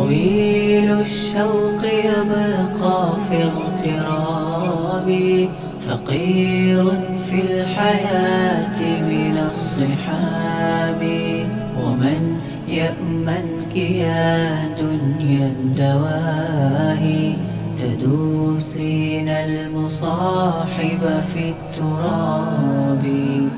طويل الشوق يبقى في اغترابي، فقير في الحياة من الصحاب. ومن يأمنك يا دنيا الدواهي، تدوسين المصاحب في التراب.